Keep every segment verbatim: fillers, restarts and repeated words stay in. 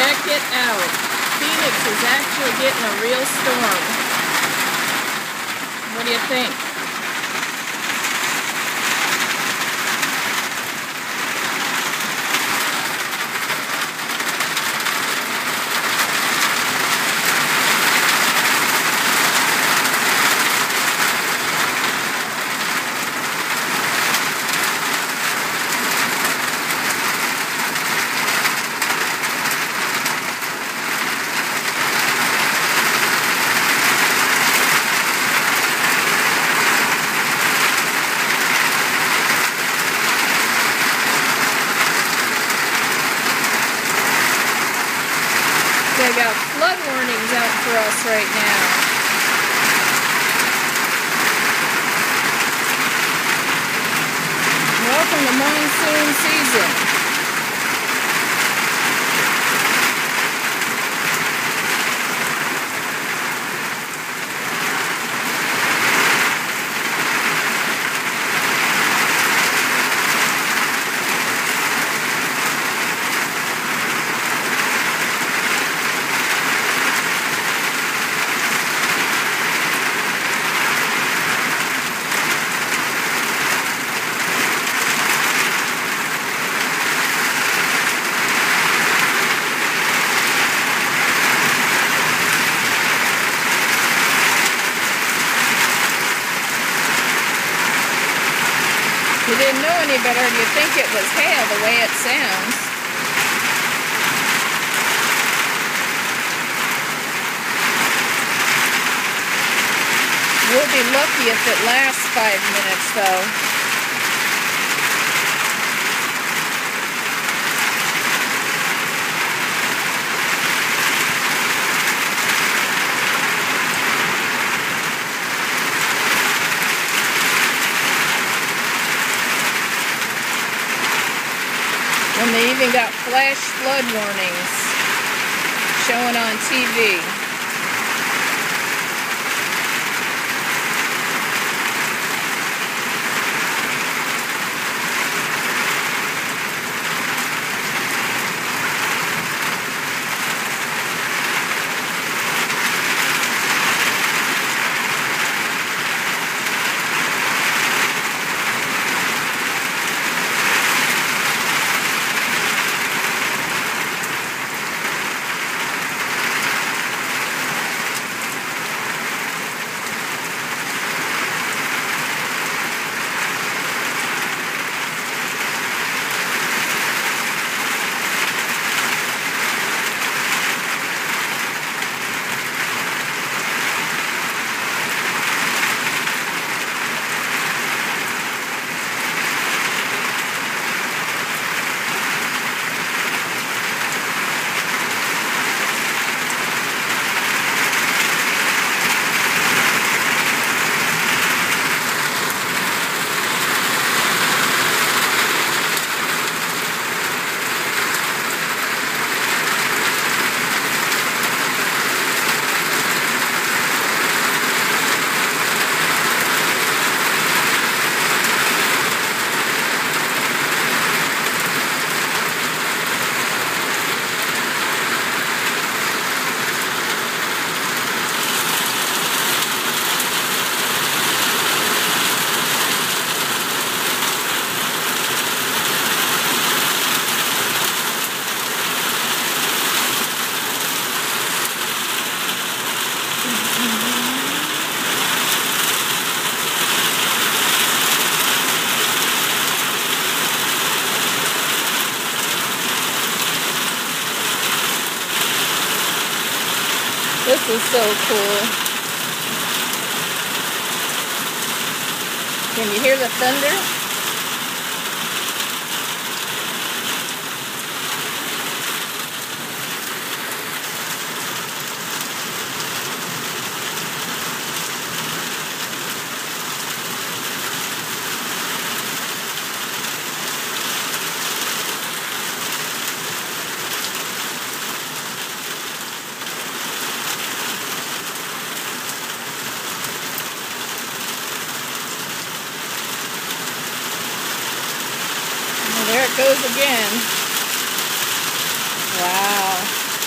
Check it out. Phoenix is actually getting a real storm. What do you think? They got flood warnings out for us right now. Welcome to monsoon season. If you didn't know any better, you'd think it was hail the way it sounds. We'll be lucky if it lasts five minutes, though. And they even got flash flood warnings showing on T V. This is so cool. Can you hear the thunder? There it goes again. Wow.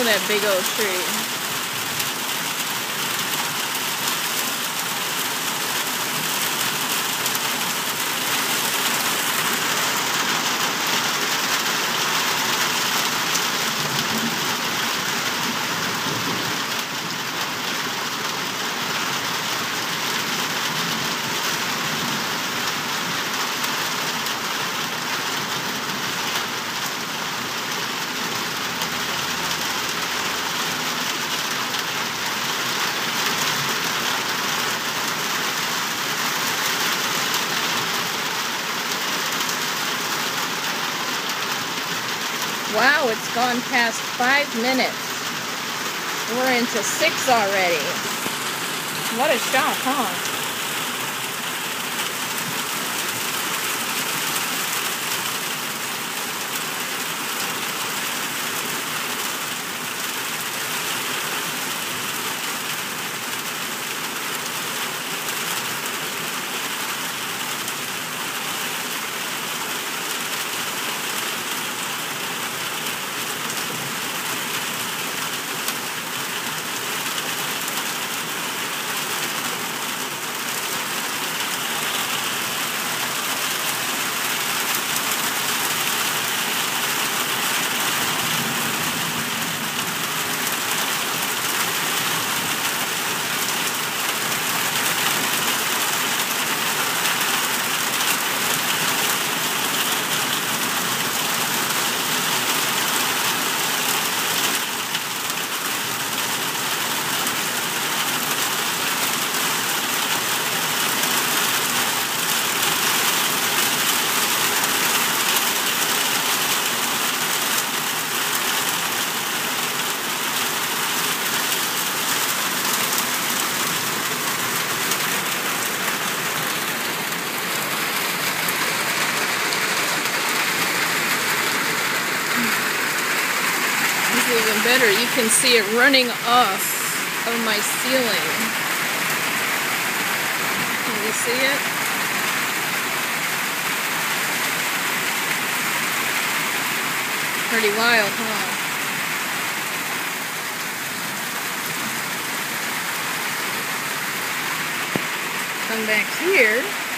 that big old tree. Wow, it's gone past five minutes. We're into six already. What a shock, huh? Even better, you can see it running off of my ceiling. Can you see it? Pretty wild, huh? Come back here.